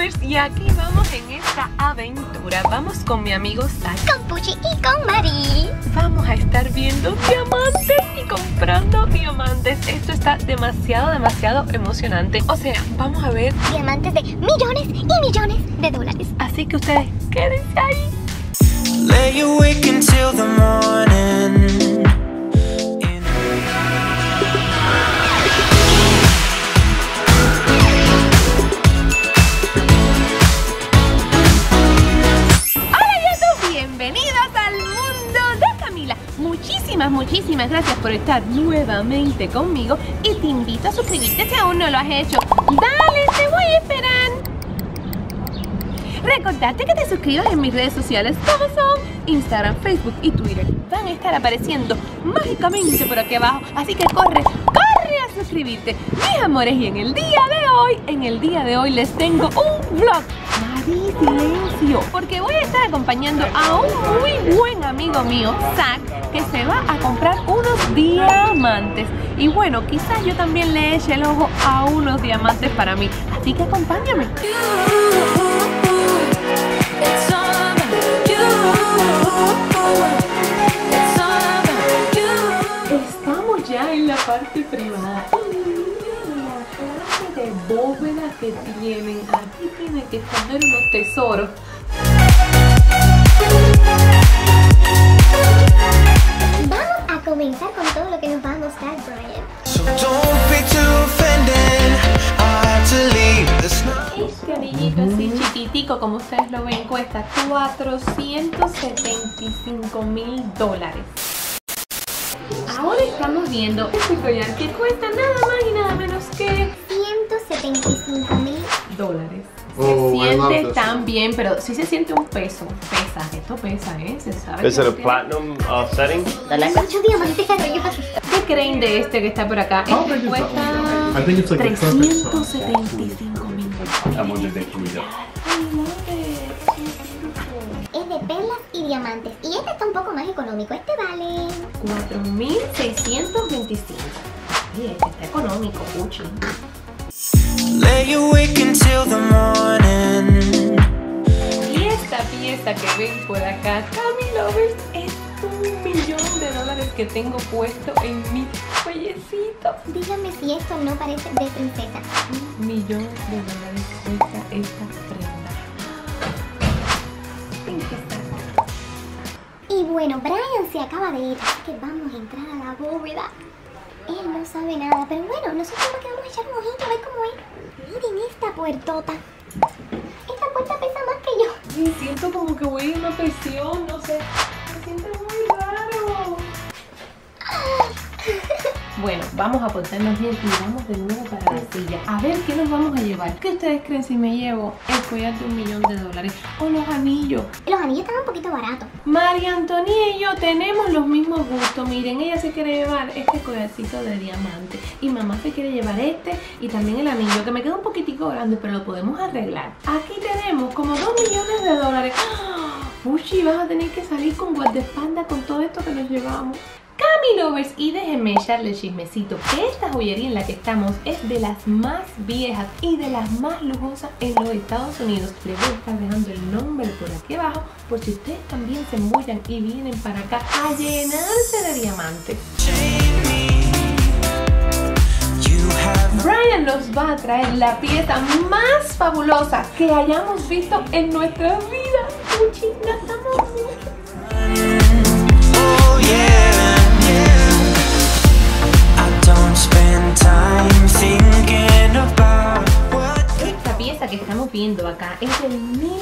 Lovers, y aquí vamos en esta aventura. Vamos con mi amigo Zack, con Puchi y con Mari. Vamos a estar viendo diamantes y comprando diamantes. Esto está demasiado emocionante. O sea, vamos a ver diamantes de millones y millones de dólares. Así que ustedes quédense ahí. Lay awake until the morning. Muchísimas gracias por estar nuevamente conmigo y te invito a suscribirte si aún no lo has hecho. Dale, te voy a esperar. Recordarte que te suscribas en mis redes sociales, como son Instagram, Facebook y Twitter. Van a estar apareciendo mágicamente por aquí abajo, así que corre a suscribirte, mis amores. Y en el día de hoy les tengo un vlog. Mari, silencio, porque voy a estar acompañando a un muy buen amigo mío, Zack, que se va a comprar unos diamantes. Y bueno, quizás yo también le eche el ojo a unos diamantes para mí. Así que acompáñame. Estamos ya en la parte privada. De bóveda que tienen. Aquí tienen que esconder unos tesoros. Vamos a comenzar con todo lo que nos va a mostrar Brian. Este anillito así chiquitico, como ustedes lo ven, cuesta $475,000. Ahora estamos viendo este collar que cuesta nada más y nada menos que $175,000. Se siente tan bien, pero sí se siente un peso. Pesa, esto pesa, se sabe. ¿Es el platinum setting? Muchos diamantes arrollados. ¿Qué creen de este que está por acá? Este cuesta $375,000. Es de perlas y diamantes. Y este está un poco más económico. Este vale $4,625. Sí, este está económico, Puchi. Lay awake until the morning. Y esta pieza que ven por acá, Cami Lovers, es $1,000,000 que tengo puesto en mi cuellecito. Dígame si esto no parece de princesa. $1,000,000 cuesta esta prenda. Y bueno, Brian se acaba de ir, así que vamos a entrar a la bóveda. Él no sabe nada, pero bueno, nosotros nos quedamos a echar un ojito a ver cómo es. Miren esta puertota. Esta puerta pesa más que yo. Me siento como que voy en una presión, no sé. Me siento muy raro. Bueno, vamos a portarnos bien y vamos de nuevo para la silla. A ver qué nos vamos a llevar. ¿Qué ustedes creen si me llevo el collar de $1,000,000 o los anillos? Los anillos están un poquito baratos. María Antonia y yo tenemos los mismos gustos. Miren, ella se quiere llevar este collarcito de diamante y mamá se quiere llevar este y también el anillo, que me queda un poquitico grande, pero lo podemos arreglar. Aquí tenemos como $2,000,000. Puchi, vas a tener que salir con guardaespaldas con todo esto que nos llevamos. Cami Lovers, y déjenme echarle el chismecito que esta joyería en la que estamos es de las más viejas y de las más lujosas en los Estados Unidos. Les voy a estar dejando el nombre por aquí abajo por si ustedes también se embullan y vienen para acá a llenarse de diamantes. Brian nos va a traer la pieza más fabulosa que hayamos visto en nuestra vida. Puchi, gastamos mucho. Oh yeah. Esta pieza que estamos viendo acá es del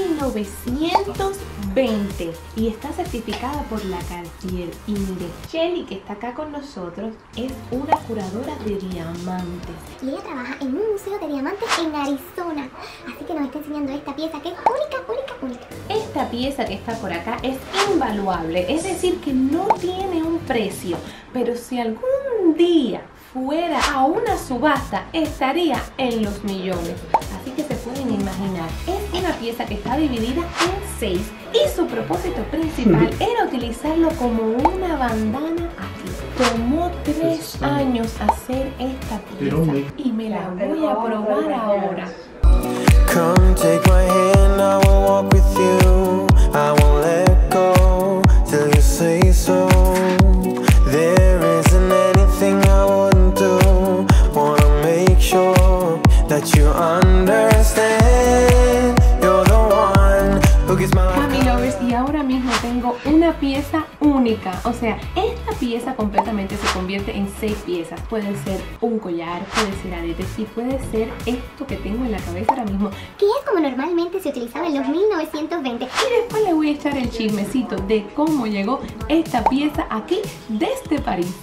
1920 y está certificada por la Cartier. Y mire, Shelly, que está acá con nosotros, es una curadora de diamantes. Y ella trabaja en un museo de diamantes en Arizona. Así que nos está enseñando esta pieza que es única. Esta pieza que está por acá es invaluable, es decir que no tiene un precio, pero si algún día fuera a una subasta estaría en los millones. Así que se pueden imaginar, es una pieza que está dividida en 6 y su propósito principal era utilizarlo como una bandana aquí. Tomó 3 años hacer esta pieza y me la voy a probar ahora. Come Take my hand, I will walk with you. I won't let go till you say so. There isn't anything I wouldn't do. Wanna make sure that you understand. You're the one who gets my life. Cami Lovers, y ahora mismo tengo una pieza única. O sea, esta pieza completamente se convierte en 6 piezas. Puede ser un collar, puede ser aretes y puede ser esto que tengo en la cabeza ahora mismo. Que es como normalmente se utilizaba en los 1920. Y después le voy a echar el chismecito de cómo llegó esta pieza aquí desde París.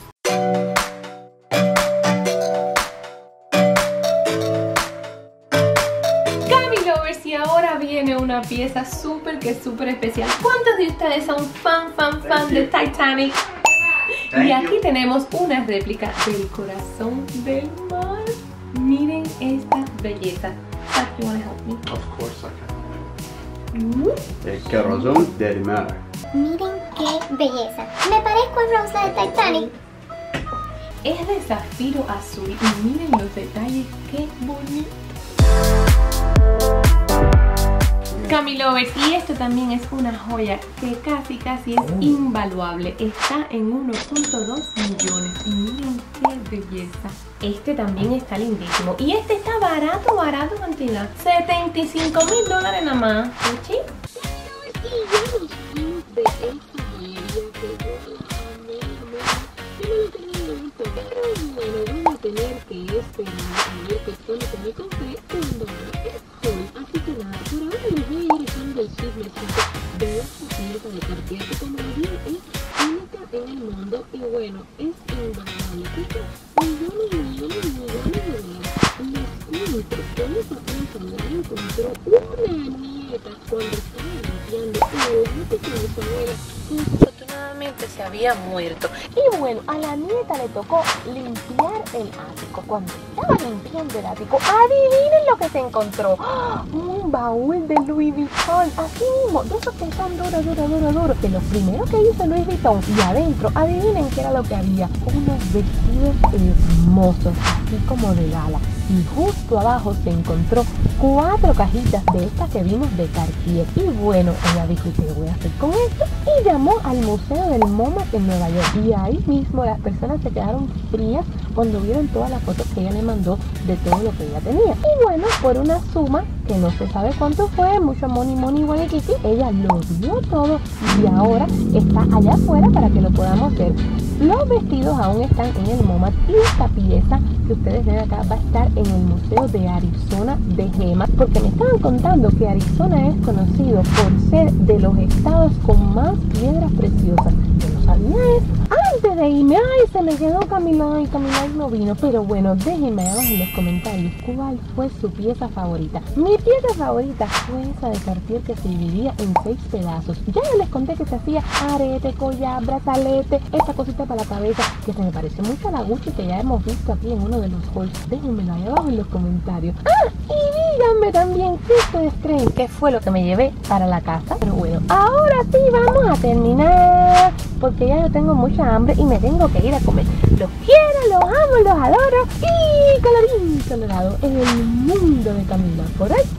Y ahora viene una pieza súper especial. ¿Cuántos de ustedes son fan de Titanic? Y aquí tenemos una réplica del corazón del mar. Miren esta belleza. Zach, you wanna help me? Of course I can. El corazón del mar. Miren qué belleza. Me parezco a Rosa de Titanic. Es de zafiro azul y miren los detalles, qué bonito. Cami Lovers, y esto también es una joya que casi es invaluable. Está en 1.2 millones y miren qué belleza. Este también está lindísimo y este está barato cantidad, $75,000 nada más. ¿Sí? Tener que esperar a ver qué fue lo que me compré cuando estoy. Así que nada, por ahora les voy a ir echando el chismecito de esta pieza de Cartier que, como les dije, es única en el mundo y bueno, es invaluable. Cuesta millones de dólares. Les cuento que esa pieza me la encontró una nieta cuando estaba limpiando el ático de su abuela. Afortunadamente se había muerto. Y bueno, a la nieta le tocó limpiar el ático. Cuando estaba limpiando el ático, adivinen lo que se encontró. ¡Oh! Un baúl de Louis Vuitton. Así mismo, de esos que son duros. De los primeros que hizo Louis Vuitton. Y adentro, adivinen qué era lo que había. Unos vestidos hermosos, así como de gala. Y justo abajo se encontró 4 cajitas de estas que vimos de Cartier. Y bueno, ella dijo, ¿y qué voy a hacer con esto? Y llamó al Museo del MoMA en Nueva York. Y ahí mismo las personas se quedaron frías cuando vieron todas las fotos que ella le mandó de todo lo que ella tenía. Y bueno, por una suma que no se sabe cuánto fue, mucho money, guayiquiqui, ella lo dio todo y ahora está allá afuera para que lo podamos ver. Los vestidos aún están en el MoMA y esta pieza que ustedes ven acá va a estar en el Museo de Arizona de Gemas, porque me estaban contando que Arizona es conocido por ser de los estados con más piedras preciosas. Yo no sabía eso. Antes de irme, se me quedó Camila y no vino, pero bueno, déjenme abajo en los comentarios cuál fue su pieza favorita. Mi pieza favorita fue esa de Cartier que se dividía en 6 pedazos. Ya les conté que se hacía arete, collar, brazalete, esta cosita para la cabeza, que se me parece mucho a la Gucci que ya hemos visto aquí en uno de los hauls. Déjenmelo ahí abajo en los comentarios. Y díganme también qué ustedes creen que fue lo que me llevé para la casa. Pero bueno, ahora sí vamos a terminar, porque ya yo tengo mucha hambre y me tengo que ir a comer. Los quiero, los amo, los adoro y colorín colorado en el mundo de Camila por hoy